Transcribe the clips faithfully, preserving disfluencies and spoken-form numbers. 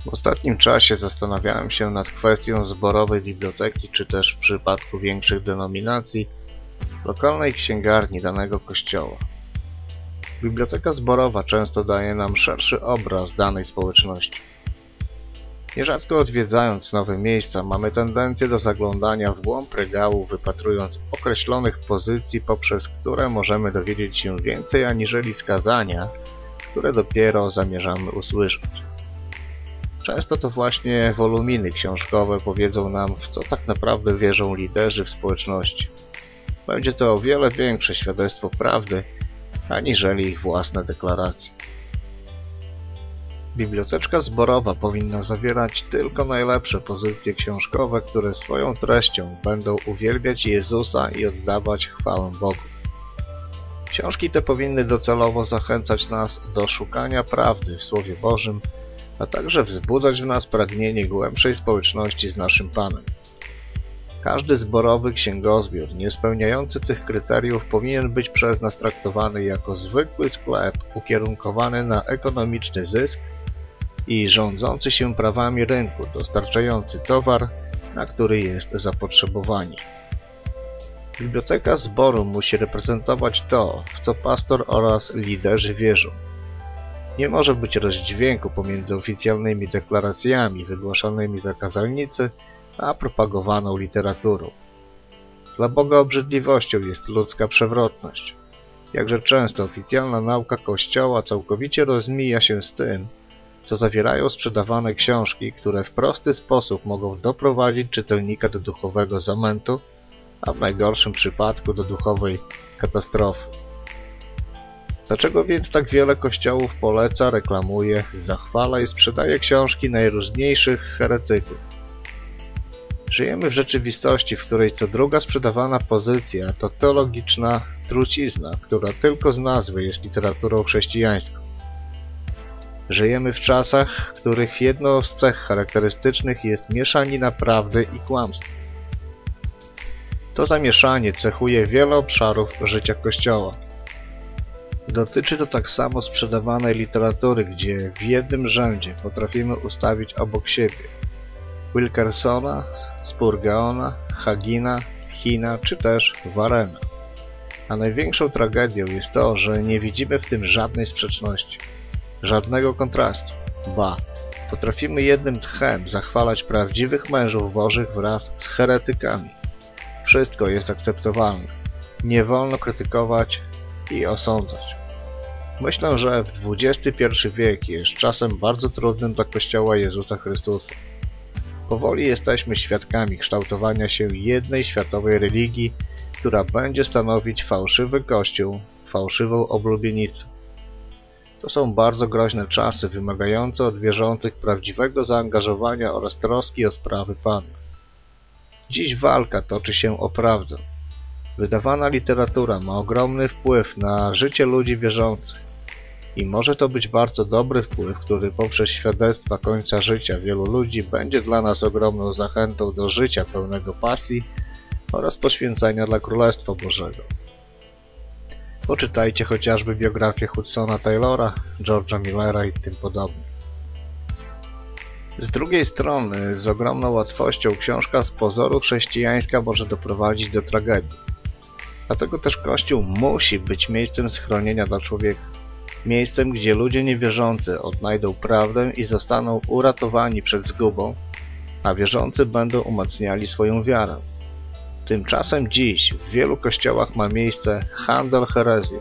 W ostatnim czasie zastanawiałem się nad kwestią zborowej biblioteki, czy też w przypadku większych denominacji lokalnej księgarni danego kościoła. Biblioteka zborowa często daje nam szerszy obraz danej społeczności. Nierzadko odwiedzając nowe miejsca mamy tendencję do zaglądania w głąb regału, wypatrując określonych pozycji, poprzez które możemy dowiedzieć się więcej aniżeli skazania, które dopiero zamierzamy usłyszeć. Często to właśnie woluminy książkowe powiedzą nam, w co tak naprawdę wierzą liderzy w społeczności. Będzie to o wiele większe świadectwo prawdy, aniżeli ich własne deklaracje. Biblioteczka zborowa powinna zawierać tylko najlepsze pozycje książkowe, które swoją treścią będą uwielbiać Jezusa i oddawać chwałę Bogu. Książki te powinny docelowo zachęcać nas do szukania prawdy w Słowie Bożym, a także wzbudzać w nas pragnienie głębszej społeczności z naszym Panem. Każdy zborowy księgozbiór niespełniający tych kryteriów powinien być przez nas traktowany jako zwykły sklep ukierunkowany na ekonomiczny zysk i rządzący się prawami rynku, dostarczający towar, na który jest zapotrzebowanie. Biblioteka zboru musi reprezentować to, w co pastor oraz liderzy wierzą. Nie może być rozdźwięku pomiędzy oficjalnymi deklaracjami wygłaszanymi za kazalnicy, a propagowaną literaturą. Dla Boga obrzydliwością jest ludzka przewrotność. Jakże często oficjalna nauka Kościoła całkowicie rozmija się z tym, co zawierają sprzedawane książki, które w prosty sposób mogą doprowadzić czytelnika do duchowego zamętu, a w najgorszym przypadku do duchowej katastrofy. Dlaczego więc tak wiele kościołów poleca, reklamuje, zachwala i sprzedaje książki najróżniejszych heretyków? Żyjemy w rzeczywistości, w której co druga sprzedawana pozycja to teologiczna trucizna, która tylko z nazwy jest literaturą chrześcijańską. Żyjemy w czasach, w których jedną z cech charakterystycznych jest mieszanina prawdy i kłamstwa. To zamieszanie cechuje wiele obszarów życia Kościoła. Dotyczy to tak samo sprzedawanej literatury, gdzie w jednym rzędzie potrafimy ustawić obok siebie Wilkersona, Spurgeona, Hagina, Hina czy też Warrena. A największą tragedią jest to, że nie widzimy w tym żadnej sprzeczności, żadnego kontrastu. Ba, potrafimy jednym tchem zachwalać prawdziwych mężów bożych wraz z heretykami. Wszystko jest akceptowalne. Nie wolno krytykować i osądzać. Myślę, że dwudziesty pierwszy wiek jest czasem bardzo trudnym dla Kościoła Jezusa Chrystusa. Powoli jesteśmy świadkami kształtowania się jednej światowej religii, która będzie stanowić fałszywy Kościół, fałszywą oblubienicę. To są bardzo groźne czasy, wymagające od wierzących prawdziwego zaangażowania oraz troski o sprawy Pana. Dziś walka toczy się o prawdę. Wydawana literatura ma ogromny wpływ na życie ludzi wierzących. I może to być bardzo dobry wpływ, który poprzez świadectwa końca życia wielu ludzi będzie dla nas ogromną zachętą do życia pełnego pasji oraz poświęcenia dla Królestwa Bożego. Poczytajcie chociażby biografię Hudsona Taylora, George'a Millera i tym podobnych. Z drugiej strony, z ogromną łatwością książka z pozoru chrześcijańska może doprowadzić do tragedii. Dlatego też Kościół musi być miejscem schronienia dla człowieka. Miejscem, gdzie ludzie niewierzący odnajdą prawdę i zostaną uratowani przed zgubą, a wierzący będą umacniali swoją wiarę. Tymczasem dziś w wielu kościołach ma miejsce handel herezją.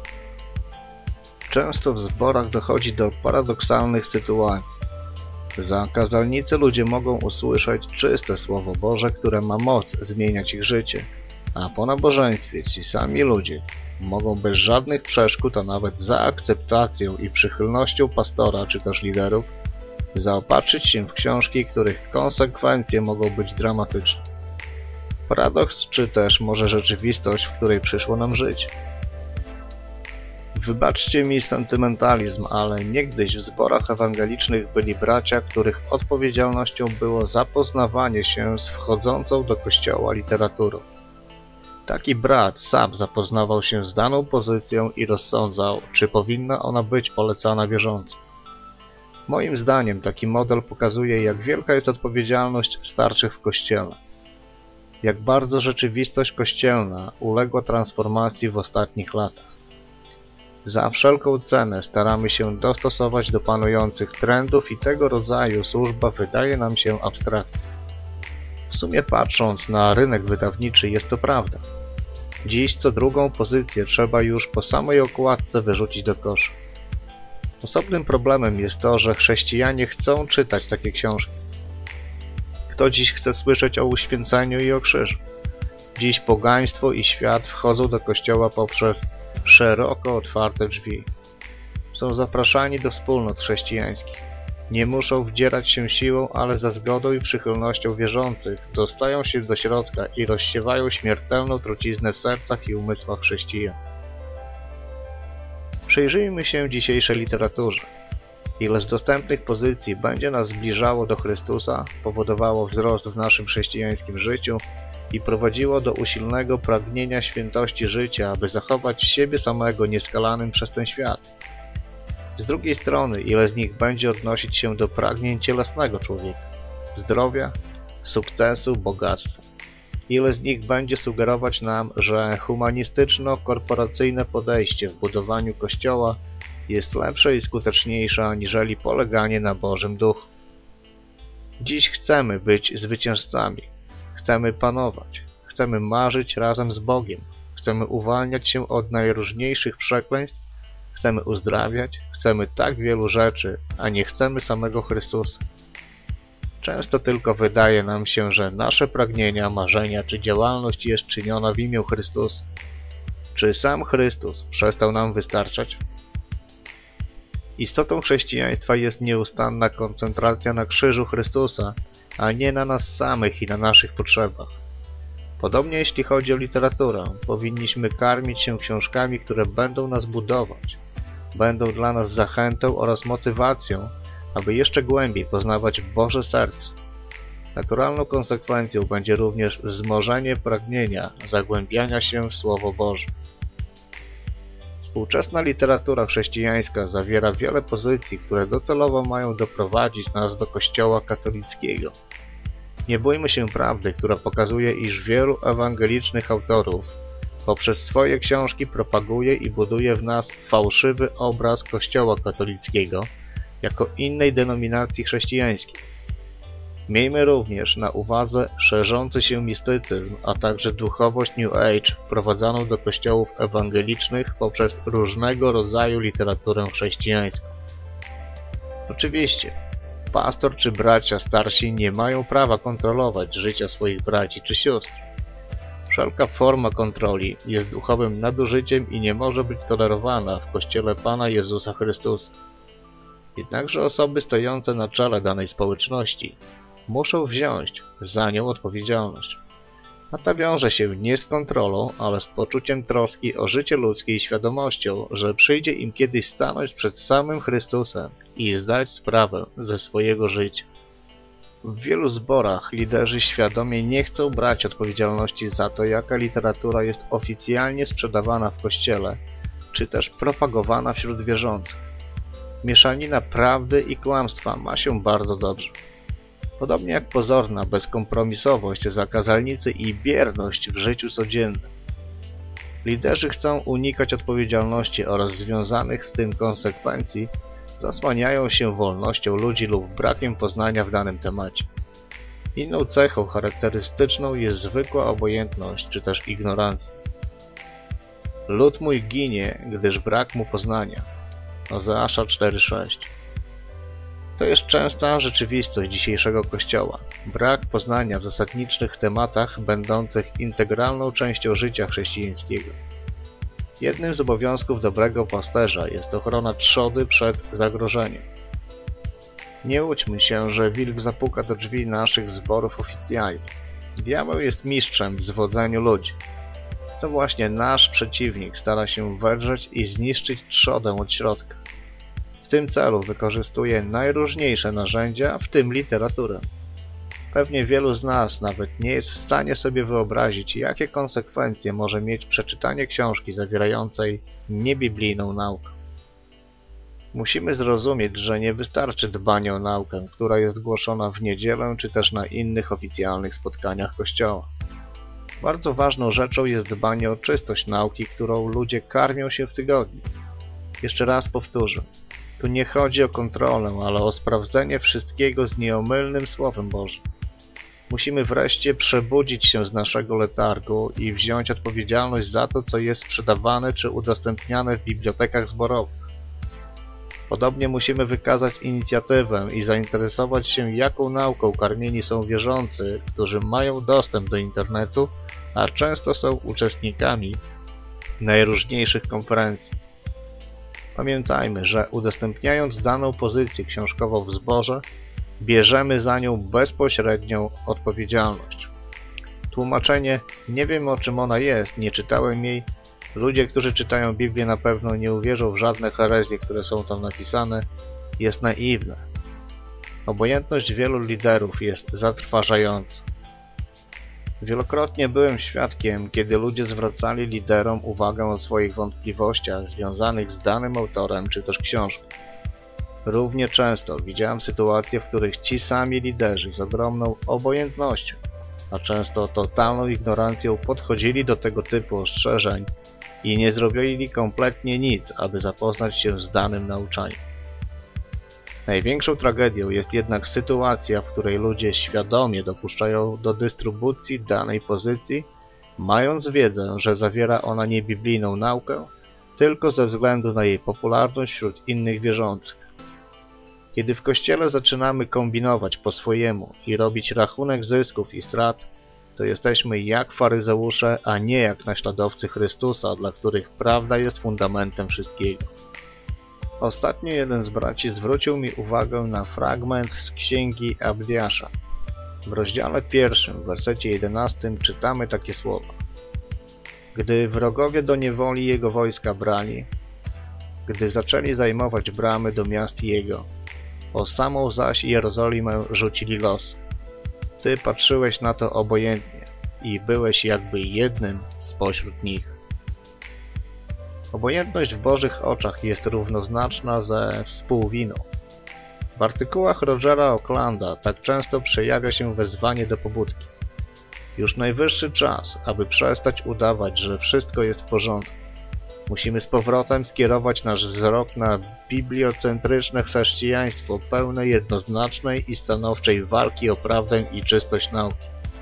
Często w zborach dochodzi do paradoksalnych sytuacji. Za kazalnicy ludzie mogą usłyszeć czyste Słowo Boże, które ma moc zmieniać ich życie, a po nabożeństwie ci sami ludzie mogą bez żadnych przeszkód, a nawet za akceptacją i przychylnością pastora czy też liderów, zaopatrzyć się w książki, których konsekwencje mogą być dramatyczne. Paradoks czy też może rzeczywistość, w której przyszło nam żyć. Wybaczcie mi sentymentalizm, ale niegdyś w zborach ewangelicznych byli bracia, których odpowiedzialnością było zapoznawanie się z wchodzącą do kościoła literaturą. Taki brat sam zapoznawał się z daną pozycją i rozsądzał, czy powinna ona być polecana wierzącym. Moim zdaniem taki model pokazuje, jak wielka jest odpowiedzialność starszych w Kościele. Jak bardzo rzeczywistość kościelna uległa transformacji w ostatnich latach. Za wszelką cenę staramy się dostosować do panujących trendów i tego rodzaju służba wydaje nam się abstrakcją. W sumie patrząc na rynek wydawniczy jest to prawda. Dziś co drugą pozycję trzeba już po samej okładce wyrzucić do kosza. Osobnym problemem jest to, że chrześcijanie chcą czytać takie książki. Kto dziś chce słyszeć o uświęceniu i o krzyżu? Dziś pogaństwo i świat wchodzą do kościoła poprzez szeroko otwarte drzwi. Są zapraszani do wspólnot chrześcijańskich. Nie muszą wdzierać się siłą, ale za zgodą i przychylnością wierzących dostają się do środka i rozsiewają śmiertelną truciznę w sercach i umysłach chrześcijan. Przyjrzyjmy się dzisiejszej literaturze. Ile z dostępnych pozycji będzie nas zbliżało do Chrystusa, powodowało wzrost w naszym chrześcijańskim życiu i prowadziło do usilnego pragnienia świętości życia, aby zachować siebie samego nieskalanym przez ten świat. Z drugiej strony, ile z nich będzie odnosić się do pragnień cielesnego człowieka, zdrowia, sukcesu, bogactwa. Ile z nich będzie sugerować nam, że humanistyczno-korporacyjne podejście w budowaniu Kościoła jest lepsze i skuteczniejsze aniżeli poleganie na Bożym Duchu. Dziś chcemy być zwycięzcami, chcemy panować, chcemy marzyć razem z Bogiem, chcemy uwalniać się od najróżniejszych przekleństw, chcemy uzdrawiać, chcemy tak wielu rzeczy, a nie chcemy samego Chrystusa. Często tylko wydaje nam się, że nasze pragnienia, marzenia czy działalność jest czyniona w imię Chrystusa. Czy sam Chrystus przestał nam wystarczać? Istotą chrześcijaństwa jest nieustanna koncentracja na krzyżu Chrystusa, a nie na nas samych i na naszych potrzebach. Podobnie jeśli chodzi o literaturę, powinniśmy karmić się książkami, które będą nas budować, będą dla nas zachętą oraz motywacją, aby jeszcze głębiej poznawać Boże serce. Naturalną konsekwencją będzie również wzmożenie pragnienia zagłębiania się w Słowo Boże. Współczesna literatura chrześcijańska zawiera wiele pozycji, które docelowo mają doprowadzić nas do Kościoła katolickiego. Nie bójmy się prawdy, która pokazuje, iż wielu ewangelicznych autorów poprzez swoje książki propaguje i buduje w nas fałszywy obraz Kościoła katolickiego jako innej denominacji chrześcijańskiej. Miejmy również na uwadze szerzący się mistycyzm, a także duchowość New Age wprowadzaną do kościołów ewangelicznych poprzez różnego rodzaju literaturę chrześcijańską. Oczywiście, pastor czy bracia starsi nie mają prawa kontrolować życia swoich braci czy sióstr. Wszelka forma kontroli jest duchowym nadużyciem i nie może być tolerowana w Kościele Pana Jezusa Chrystusa. Jednakże osoby stojące na czele danej społeczności muszą wziąć za nią odpowiedzialność. A ta wiąże się nie z kontrolą, ale z poczuciem troski o życie ludzkie i świadomością, że przyjdzie im kiedyś stanąć przed samym Chrystusem i zdać sprawę ze swojego życia. W wielu zborach liderzy świadomie nie chcą brać odpowiedzialności za to, jaka literatura jest oficjalnie sprzedawana w Kościele, czy też propagowana wśród wierzących. Mieszanina prawdy i kłamstwa ma się bardzo dobrze. Podobnie jak pozorna bezkompromisowość zakazalnicy i bierność w życiu codziennym. Liderzy chcą unikać odpowiedzialności oraz związanych z tym konsekwencji, zasłaniają się wolnością ludzi lub brakiem poznania w danym temacie. Inną cechą charakterystyczną jest zwykła obojętność czy też ignorancja. Lud mój ginie, gdyż brak mu poznania. Ozeasza cztery sześć. To jest częsta rzeczywistość dzisiejszego Kościoła. Brak poznania w zasadniczych tematach będących integralną częścią życia chrześcijańskiego. Jednym z obowiązków dobrego pasterza jest ochrona trzody przed zagrożeniem. Nie łudźmy się, że wilk zapuka do drzwi naszych zborów oficjalnie. Diabeł jest mistrzem w zwodzeniu ludzi. To właśnie nasz przeciwnik stara się wedrzeć i zniszczyć trzodę od środka. W tym celu wykorzystuje najróżniejsze narzędzia, w tym literaturę. Pewnie wielu z nas nawet nie jest w stanie sobie wyobrazić, jakie konsekwencje może mieć przeczytanie książki zawierającej niebiblijną naukę. Musimy zrozumieć, że nie wystarczy dbanie o naukę, która jest głoszona w niedzielę czy też na innych oficjalnych spotkaniach Kościoła. Bardzo ważną rzeczą jest dbanie o czystość nauki, którą ludzie karmią się w tygodniu. Jeszcze raz powtórzę, tu nie chodzi o kontrolę, ale o sprawdzenie wszystkiego z nieomylnym Słowem Bożym. Musimy wreszcie przebudzić się z naszego letargu i wziąć odpowiedzialność za to, co jest sprzedawane czy udostępniane w bibliotekach zborowych. Podobnie musimy wykazać inicjatywę i zainteresować się, jaką nauką karmieni są wierzący, którzy mają dostęp do internetu, a często są uczestnikami najróżniejszych konferencji. Pamiętajmy, że udostępniając daną pozycję książkową w zborze, bierzemy za nią bezpośrednią odpowiedzialność. Tłumaczenie "nie wiem, o czym ona jest, nie czytałem jej", ludzie, którzy czytają Biblię, na pewno nie uwierzą w żadne herezje, które są tam napisane, jest naiwne. Obojętność wielu liderów jest zatrważająca. Wielokrotnie byłem świadkiem, kiedy ludzie zwracali liderom uwagę o swoich wątpliwościach związanych z danym autorem czy też książką. Równie często widziałem sytuacje, w których ci sami liderzy z ogromną obojętnością, a często totalną ignorancją podchodzili do tego typu ostrzeżeń i nie zrobili kompletnie nic, aby zapoznać się z danym nauczaniem. Największą tragedią jest jednak sytuacja, w której ludzie świadomie dopuszczają do dystrybucji danej pozycji, mając wiedzę, że zawiera ona niebiblijną naukę, tylko ze względu na jej popularność wśród innych wierzących. Kiedy w Kościele zaczynamy kombinować po swojemu i robić rachunek zysków i strat, to jesteśmy jak faryzeusze, a nie jak naśladowcy Chrystusa, dla których prawda jest fundamentem wszystkiego. Ostatnio jeden z braci zwrócił mi uwagę na fragment z księgi Abdiasza. W rozdziale pierwszym, w wersecie jedenastym czytamy takie słowa: Gdy wrogowie do niewoli jego wojska brali, gdy zaczęli zajmować bramy do miast jego, o samą zaś Jerozolimę rzucili los. Ty patrzyłeś na to obojętnie i byłeś jakby jednym spośród nich. Obojętność w Bożych oczach jest równoznaczna ze współwiną. W artykułach Rogera Oaklanda tak często przejawia się wezwanie do pobudki. Już najwyższy czas, aby przestać udawać, że wszystko jest w porządku. Musimy z powrotem skierować nasz wzrok na bibliocentryczne chrześcijaństwo pełne jednoznacznej i stanowczej walki o prawdę i czystość nauki.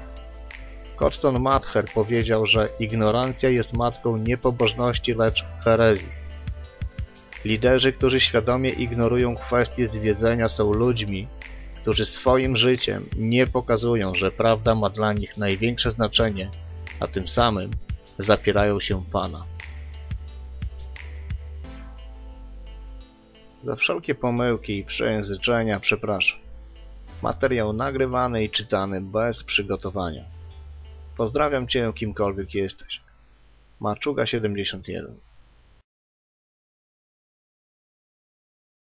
Cotton Mather powiedział, że ignorancja jest matką nie pobożności, lecz herezji. Liderzy, którzy świadomie ignorują kwestie zwiedzenia, są ludźmi, którzy swoim życiem nie pokazują, że prawda ma dla nich największe znaczenie, a tym samym zapierają się Pana. Za wszelkie pomyłki i przejęzyczenia przepraszam. Materiał nagrywany i czytany bez przygotowania. Pozdrawiam Cię, kimkolwiek jesteś. Maczuga siedemdziesiąt jeden